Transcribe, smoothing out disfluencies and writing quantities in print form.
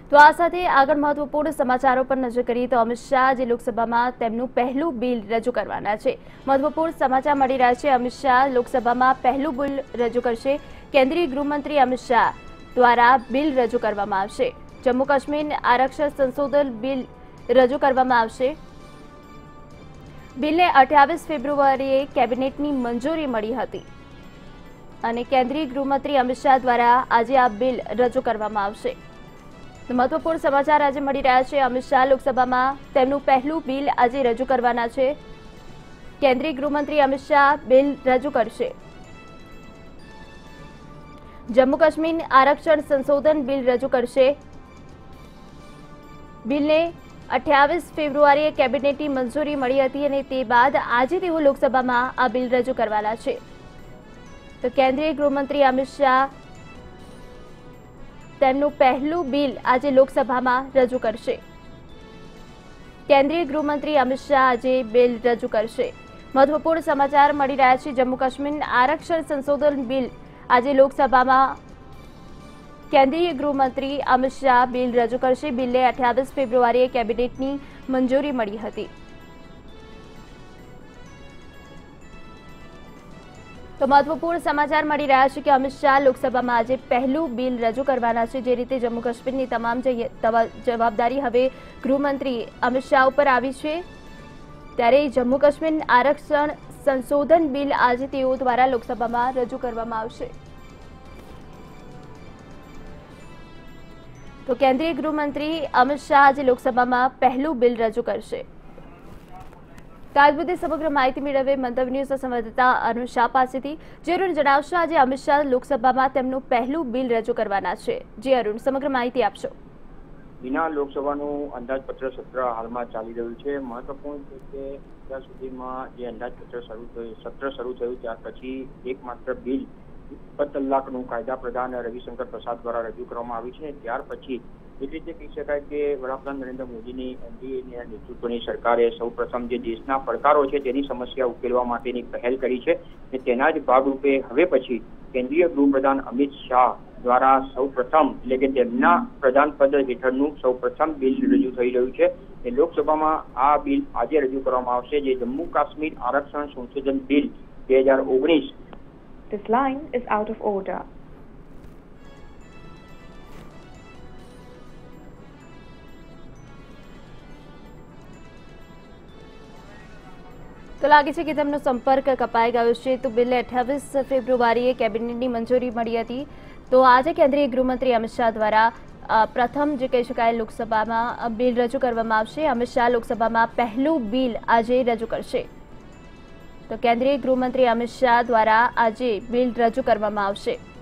તો આ સાથે આગળ મહત્વપૂર્ણ સમાચારો પર નજર કરીએ તો અમિત શાહ જે લોકસભામાં તેમનું પહેલું બિલ રજૂ કરવાના છે। મહત્વપૂર્ણ સમાચાર મળી રહ્યા છે। અમિત શાહ લોકસભામાં પહેલું બિલ રજૂ કરશે। કેન્દ્રીય ગૃહમંત્રી અમિત શાહ દ્વારા બિલ રજૂ કરવામાં આવશે। જમ્મુ કાશ્મીર આરક્ષણ સંશોધન બિલ રજૂ કરવામાં આવશે। બિલને 28 ફેબ્રુઆરીએ કેબિનેટની મંજૂરી મળી હતી અને કેન્દ્રીય ગૃહમંત્રી અમિત શાહ દ્વારા આજે આ બિલ રજૂ કરવામાં આવશે। महत्वपूर्ण समाचार आज मળી રહ્યા છે। અમિત શાહ લોકસભામાં તેમનું પહેલું બિલ આજે રજૂ કરવાના છે। કેન્દ્રીય ગૃહમંત્રી અમિત શાહ બિલ રજૂ કરશે। જમ્મુ કાશ્મીર આરક્ષણ સંશોધન બિલ રજૂ કરશે। બિલને 28 ફેબ્રુઆરીએ કેબિનેટની મંજૂરી મળી હતી અને તે બાદ આજે તેઓ લોકસભામાં આ બિલ રજૂ કરવાના છે। તો કેન્દ્રીય ગૃહમંત્રી અમિત શાહ તેમનું પહેલું બિલ આજે લોકસભામાં રજૂ કરશે। કેન્દ્રીય ગૃહમંત્રી અમિત શાહ આજે બિલ રજૂ કરશે। મહત્વપૂર્ણ સમાચાર મળી રહ્યા છે। જમ્મુ કાશ્મીર આરક્ષણ સંશોધન બિલ આજે લોકસભામાં કેન્દ્રીય ગૃહમંત્રી અમિત શાહ બિલ રજૂ કરશે। બિલને 28 ફેબ્રુઆરીએ કેબિનેટની મંજૂરી મળી હતી। तो महत्वपूर्ण समाचार मળી રહ્યા છે કે અમિત શાહ લોકસભામાં આજે પહેલું બિલ રજૂ કરવાના છે। જે રીતે જમ્મુ કાશ્મીરની તમામ જવાબદારી હવે ગૃહમંત્રી અમિત શાહ ઉપર આવી છે, ત્યારે જમ્મુ કાશ્મીર આરક્ષણ સંશોધન બિલ આજે તેઓ દ્વારા લોકસભામાં રજૂ કરવામાં આવશે। તો કેન્દ્રીય ગૃહમંત્રી અમિત શાહ આજે લોકસભામાં પહેલું બિલ રજૂ કરશે। मुद्दे समग्र माहिती मेळवे मंतव्य न्यूज़ संवाददाता अरुण शाह पासेथी। जे अरुण जणावशो आज अमित शाह लोकसभामां तेमनुं पहेलुं बिल रजू करवाना छे। जे अरुण समग्र माहिती आपशो। बिना लोकसभानुं अंदाजपत्र सत्र हालमां चाली रह्युं छे। महत्वपूर्ण छे के અત્યાર સુધીમાં જે અંદાજપત્ર સત્ર શરૂ થયું ત્યાર પછી એકમાત્ર બિલ 20 કલાકનું કાયદા પ્રધાન રવિશંકર પ્રસાદ દ્વારા રજૂ કરવામાં આવી છે। ત્યાર પછી એક રીતે કહી શકાય કે વડાપ્રધાન નરેન્દ્ર મોદીની એનડીએના નેતૃત્વની સરકારે સૌપ્રથમ જે દેશના પડકારો છે તેની સમસ્યા ઉકેલવા માટેની પહેલ કરી છે અને તેના જ ભાગરૂપે હવે પછી કેન્દ્રીય ગૃહપ્રધાન અમિત શાહ દ્વારા સૌપ્રથમ એટલે કે તેમના પ્રધાન પદ હેઠળનું સૌપ્રથમ બિલ રજૂ થઈ રહ્યું છે। લોકસભામાં આ બિલ આજે રજૂ કરવામાં આવશે, જે જમ્મુ કાશ્મીર આરક્ષણ સંશોધન bill 2019। This line is out of order. तो लागे छे कि તેમનો સંપર્ક કપાઈ ગયો છે। તો બિલને 28 ફેબ્રુઆરીએ કેબિનેટની મંજૂરી મળી હતી। તો આજે કેન્દ્રીય ગૃહમંત્રી અમિત શાહ દ્વારા પ્રથમ જે કહી શકાય લોકસભામાં બિલ રજૂ કરવામાં આવશે। અમિત શાહ લોકસભામાં પહેલું બિલ આજે રજૂ કરશે। તો કેન્દ્રીય ગૃહમંત્રી અમિત શાહ દ્વારા આજે બિલ રજૂ કરવામાં આવશે।